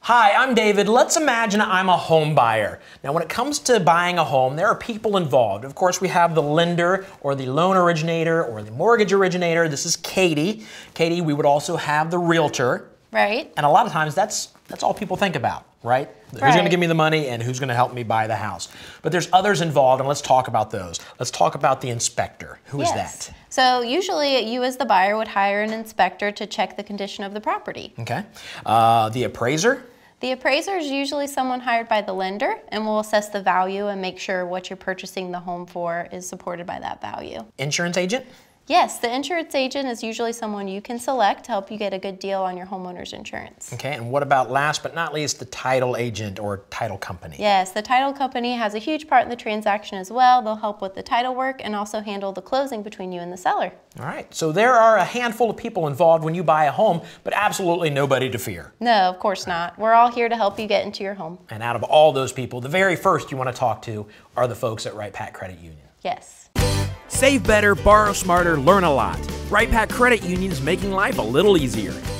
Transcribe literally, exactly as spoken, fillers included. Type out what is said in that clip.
Hi, I'm David. Let's imagine I'm a home buyer. Now, when it comes to buying a home, there are people involved. Of course, we have the lender or the loan originator or the mortgage originator. This is Katie. Katie, we would also have the realtor. Right. And a lot of times that's that's all people think about, right? Who's Right. going to give me the money and who's going to help me buy the house. But there's others involved, and let's talk about those. Let's talk about the inspector. Who is Yes. that? So usually you as the buyer would hire an inspector to check the condition of the property. Okay. Uh, the appraiser. The appraiser is usually someone hired by the lender and will assess the value and make sure what you're purchasing the home for is supported by that value. Insurance agent. Yes, the insurance agent is usually someone you can select to help you get a good deal on your homeowner's insurance. Okay, and what about last but not least, the title agent or title company? Yes, the title company has a huge part in the transaction as well. They'll help with the title work and also handle the closing between you and the seller. All right, so there are a handful of people involved when you buy a home, but absolutely nobody to fear. No, of course not. We're all here to help you get into your home. And out of all those people, the very first you want to talk to are the folks at Wright-Patt Credit Union. Yes. Save better, borrow smarter, learn a lot. Wright-Patt Credit Union is making life a little easier.